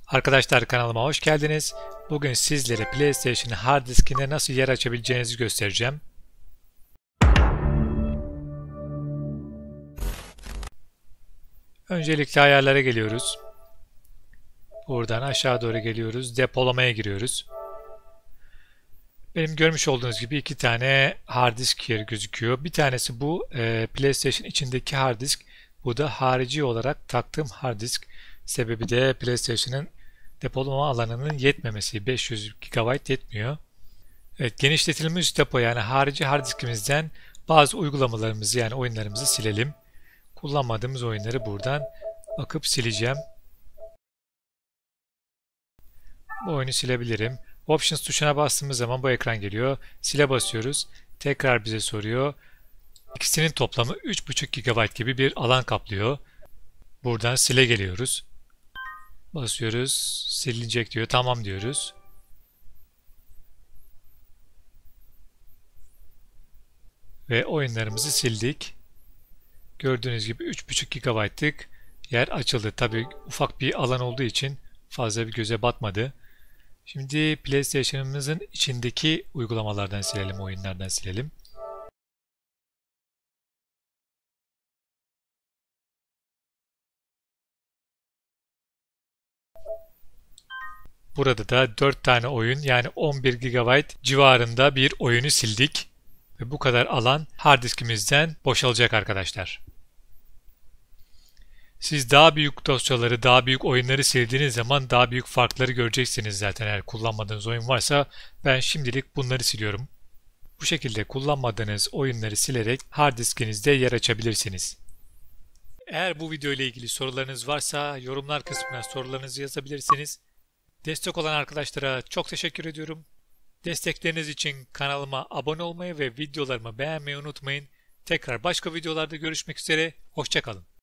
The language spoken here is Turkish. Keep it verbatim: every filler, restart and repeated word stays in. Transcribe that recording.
Arkadaşlar kanalıma hoş geldiniz. Bugün sizlere PlayStation hard diskinde nasıl yer açabileceğinizi göstereceğim. Öncelikle ayarlara geliyoruz. Buradan aşağı doğru geliyoruz. Depolamaya giriyoruz. Benim görmüş olduğunuz gibi iki tane hard disk yeri gözüküyor. Bir tanesi bu e, PlayStation içindeki hard disk. Bu da harici olarak taktığım hard disk. Sebebi de PlayStation'ın depolama alanının yetmemesi. beş yüz gigabayt yetmiyor. Evet, genişletilmiş depo yani harici hard diskimizden bazı uygulamalarımızı yani oyunlarımızı silelim. Kullanmadığımız oyunları buradan akıp sileceğim. Bu oyunu silebilirim. Options tuşuna bastığımız zaman bu ekran geliyor. Sile basıyoruz. Tekrar bize soruyor. İkisinin toplamı üç buçuk gigabayt gibi bir alan kaplıyor. Buradan sile geliyoruz. Basıyoruz. Silinecek diyor. Tamam diyoruz. Ve oyunlarımızı sildik. Gördüğünüz gibi üç buçuk gigabaytlık yer açıldı. Tabi ufak bir alan olduğu için fazla bir göze batmadı. Şimdi PlayStation'ımızın içindeki uygulamalardan silelim, oyunlardan silelim. Burada da dört tane oyun yani on bir gigabayt civarında bir oyunu sildik. Ve bu kadar alan hard diskimizden boşalacak arkadaşlar. Siz daha büyük dosyaları, daha büyük oyunları sildiğiniz zaman daha büyük farkları göreceksiniz zaten eğer kullanmadığınız oyun varsa. Ben şimdilik bunları siliyorum. Bu şekilde kullanmadığınız oyunları silerek hard diskinizde yer açabilirsiniz. Eğer bu video ile ilgili sorularınız varsa yorumlar kısmına sorularınızı yazabilirsiniz. Destek olan arkadaşlara çok teşekkür ediyorum. Destekleriniz için kanalıma abone olmayı ve videolarımı beğenmeyi unutmayın. Tekrar başka videolarda görüşmek üzere. Hoşça kalın.